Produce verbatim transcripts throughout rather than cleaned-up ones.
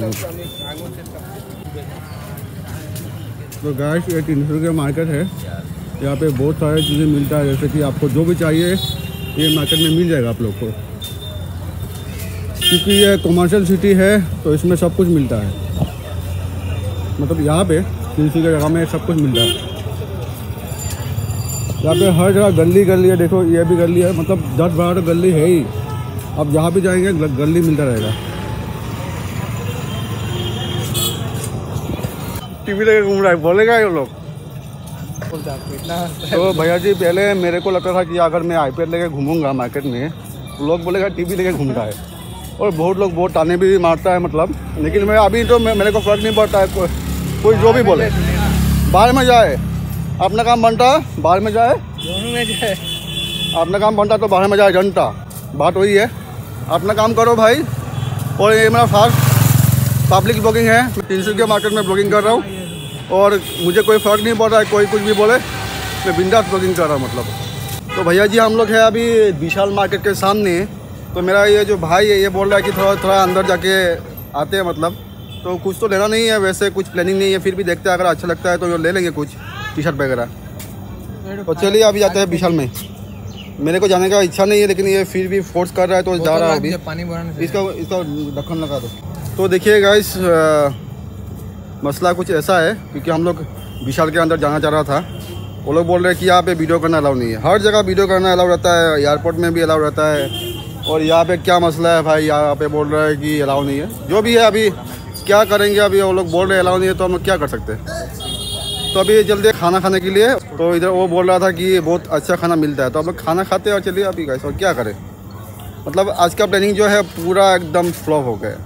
तो गाइस ये तीन सौ रुपये मार्केट है। यहाँ पे बहुत सारी चीज़ें मिलता है, जैसे कि आपको जो भी चाहिए ये मार्केट में मिल जाएगा आप लोग को, क्योंकि ये कमर्शियल सिटी है तो इसमें सब कुछ मिलता है। मतलब यहाँ पे तीन सौ की जगह में सब कुछ मिलता है। यहाँ पे हर जगह गली गली है, देखो ये भी गली है, मतलब दस बारह गली है ही। अब जहाँ भी जाएंगे गली मिलता रहेगा। टीवी लेके घूम रहा है, बोलेगा ये लोग तो भैया जी पहले मेरे को लगता था कि अगर मैं आईपैड लेके घूमूंगा मार्केट में तो लोग बोलेगा टीवी लेके घूमता है, और बहुत लोग बहुत ताने भी मारता है मतलब। लेकिन मैं अभी तो मैं, मेरे को फर्क नहीं पड़ता है, को, कोई जो भी बोले, बाहर में जाए अपना काम बनता है, बाहर में जाए दोनों में जाए अपना काम बनता तो बाहर में जाए जनता। बात वही है, अपना काम करो भाई। और ये मेरा फास्ट पब्लिक ब्लॉगिंग है, मैं तीन सौ के मार्केट में ब्लॉगिंग कर रहा हूँ और मुझे कोई फ़र्क नहीं पड़ रहा है, कोई कुछ भी बोले, मैं बिंदास ब्लॉगिंग कर रहा हूँ मतलब। तो भैया जी हम लोग हैं अभी विशाल मार्केट के सामने। तो मेरा ये जो भाई है ये बोल रहा है कि थोड़ा थोड़ा अंदर जाके आते हैं मतलब, तो कुछ तो लेना नहीं है, वैसे कुछ प्लानिंग नहीं है, फिर भी देखते हैं अगर अच्छा लगता है तो ले लेंगे कुछ टी शर्ट वगैरह। तो चलिए अभी जाते हैं विशाल में। मेरे को जाने का इच्छा नहीं है लेकिन ये फिर भी फोर्स कर रहा है तो जा रहा है अभी। इसका इसका ढक्कन लगा दो। तो देखिए गाइस मसला कुछ ऐसा है, क्योंकि हम लोग विशाल के अंदर जाना चाह रहा था, वो लोग बोल रहे हैं कि यहाँ पे वीडियो करना अलाउ नहीं है। हर जगह वीडियो करना अलाउ रहता है, एयरपोर्ट में भी अलाउ रहता है, और यहाँ पे क्या मसला है भाई, यहाँ पे बोल रहा है कि अलाउ नहीं है। जो भी है अभी क्या करेंगे, अभी वो लोग बोल रहे हैं अलाउ नहीं है तो हम लोग क्या कर सकते हैं। तो अभी जल्दी खाना खाने के लिए, तो इधर वो बोल रहा था कि बहुत अच्छा खाना मिलता है, तो हम लोग खाना खाते हैं और चलिए अभी गाइस। और क्या करें, मतलब आज का प्लानिंग जो है पूरा एकदम फ्लॉप हो गया।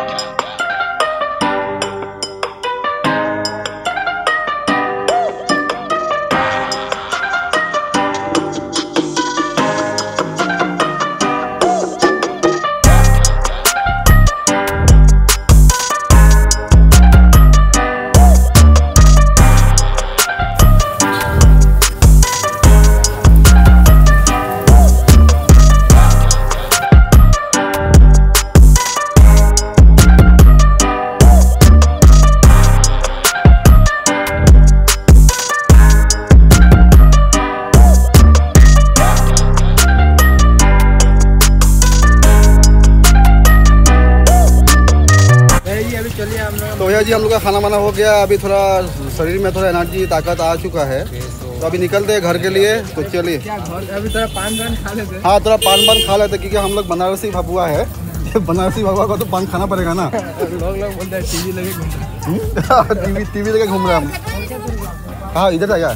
तो भैया जी हम लोग का खाना वाना हो गया, अभी थोड़ा शरीर में थोड़ा एनर्जी ताकत आ चुका है, तो अभी निकलते हैं घर के लिए। तो चलिए अभी थोड़ा पान पान खा लेते हैं। हाँ थोड़ा पान पान खा लेते, क्योंकि हम लोग बनारसी भभुआ है, बनारसी भभुआ को तो पान खाना पड़ेगा ना। लोग लोग बोलते हैं टीवी लेके घूम रहे टीवी टीवी लेके घूम रहे हम। हाँ इधर आया।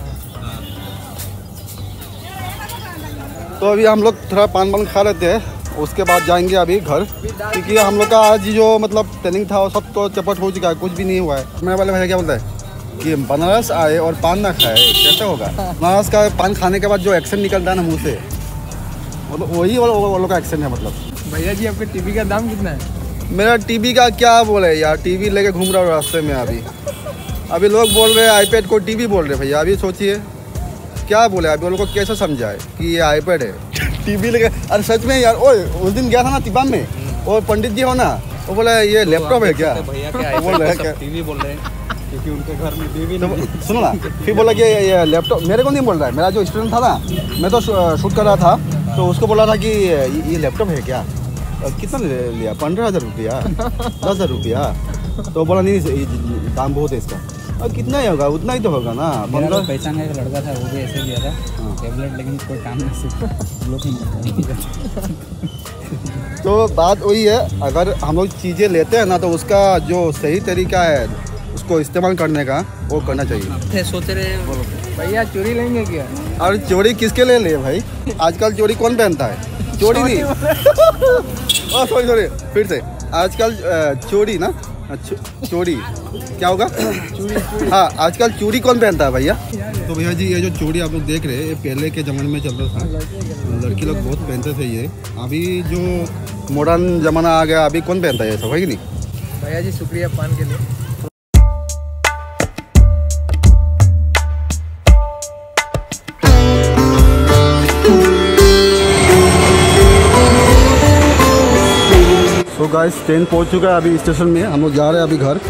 तो अभी हम लोग थोड़ा पान पान खा लेते हैं, उसके बाद जाएंगे अभी घर, क्योंकि हम लोग का आज जो मतलब प्लानिंग था वो सब तो चपट हो चुका है, कुछ भी नहीं हुआ है। मेरे वाले भैया क्या बोलता है कि बनारस आए और पान ना खाए, कैसे होगा। बनारस का पान खाने के बाद जो एक्शन निकलता है ना मुँह से, मतलब वही वो लोग का एक्शन है। मतलब भैया जी आपके टीवी का दाम कितना है? मेरा टीवी का क्या बोले यार, टीवी लेके घूम रहा हूँ रास्ते में। अभी अभी लोग बोल रहे हैं आईपैड को टीवी बोल रहे भैया। अभी सोचिए क्या बोले, अभी वो लोग को कैसे समझाए कि ये आईपैड है टीवी लेके। अरे सच में यार, ओए उस दिन गया था ना तिबाम में, और पंडित जी हो ना, वो बोला ये लैपटॉप है क्या, बोल रहे हैं टीवी बोल रहे हैं क्योंकि उनके घर में टीवी नहीं। सुनो ना, फिर बोला कि ये लैपटॉप, मेरे को नहीं बोल रहा है, मेरा जो स्टूडेंट था ना, मैं तो शूट कर रहा था, तो उसको बोला था कि ये लैपटॉप है क्या। कितना लिया? पंद्रह हज़ार रुपया, दस हज़ार रुपया। तो बोला नहीं दाम बहुत है इसका। और कितना ही होगा, उतना ही तो होगा ना। पंद्रह पहचान का एक लड़का था, वो भी ऐसे लिया था टैबलेट, लेकिन कोई काम नहीं सीखा। तो बात वही है, अगर हम लोग चीज़ें लेते हैं ना तो उसका जो सही तरीका है उसको इस्तेमाल करने का, वो करना चाहिए। सोच रहे भैया चोरी लेंगे क्या? और चोरी किसके लिए ले भाई, आजकल चोरी कौन पहनता है? चोरी नहीं ओ सॉरी सॉरी फिर से, आजकल चोरी ना, चोरी क्या होगा चूड़ी। हाँ आजकल चूड़ी कौन पहनता है भैया? तो भैया जी ये जो चूड़ी आप लोग देख रहे हैं, ये पहले के ज़माने में चल रहा था, लड़की लोग बहुत पहनते थे ये। अभी जो मॉडर्न ज़माना आ गया, अभी कौन पहनता है ये सब, है कि नहीं? भैया जी शुक्रिया पान के लिए। तो गाइस ट्रेन पहुंच चुका है अभी स्टेशन में, हम लोग जा रहे हैं अभी घर।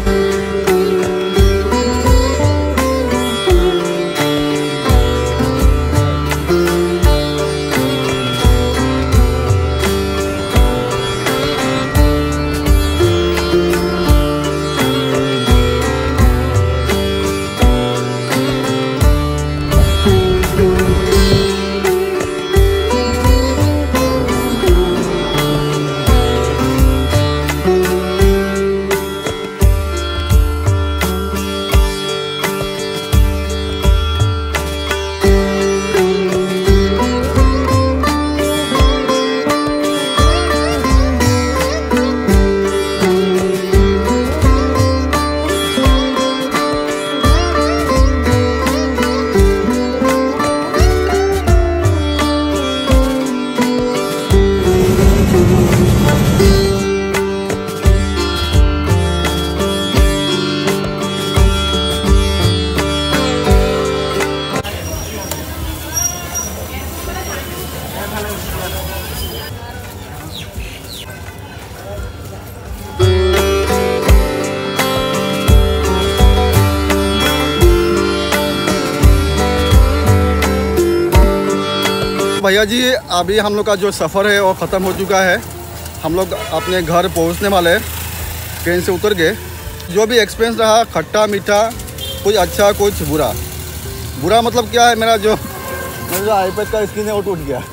भैया जी अभी हम लोग का जो सफ़र है वो ख़त्म हो चुका है। हम लोग अपने घर पहुंचने वाले हैं, ट्रेन से उतर गए। जो भी एक्सपीरियंस रहा, खट्टा मीठा, कुछ अच्छा कुछ बुरा। बुरा मतलब क्या है, मेरा जो मेरा जो आईपैड का स्क्रीन है वो टूट गया।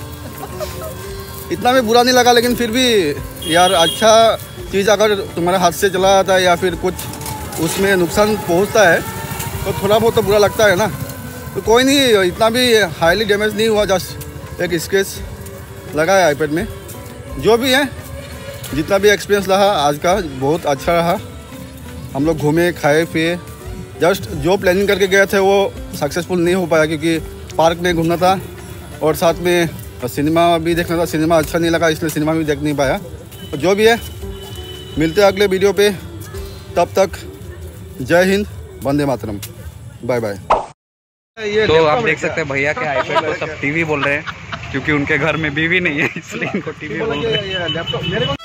इतना भी बुरा नहीं लगा, लेकिन फिर भी यार अच्छा चीज़ अगर तुम्हारे हाथ से चला जाता है या फिर कुछ उसमें नुकसान पहुंचता है तो थोड़ा बहुत तो बुरा लगता है ना। तो कोई नहीं, इतना भी हाईली डैमेज नहीं हुआ, जस्ट एक स्क्रैच लगा है आईपैड में। जो भी है, जितना भी एक्सपीरियंस रहा आज का बहुत अच्छा रहा। हम लोग घूमे खाए पिए, जस्ट जो प्लानिंग करके गए थे वो सक्सेसफुल नहीं हो पाया, क्योंकि पार्क में घूमना था और साथ में सिनेमा भी देखना था। सिनेमा अच्छा नहीं लगा, इसलिए सिनेमा भी देख नहीं पाया। तो जो भी है, मिलते हैं अगले वीडियो पे। तब तक जय हिंद, वंदे मातरम, बाय बाय। तो आप देख सकते हैं भैया के आईपैड को सब टीवी बोल रहे हैं, क्योंकि उनके घर में बीवी नहीं है, इसलिए इनको टीवी बोल रहे हैं।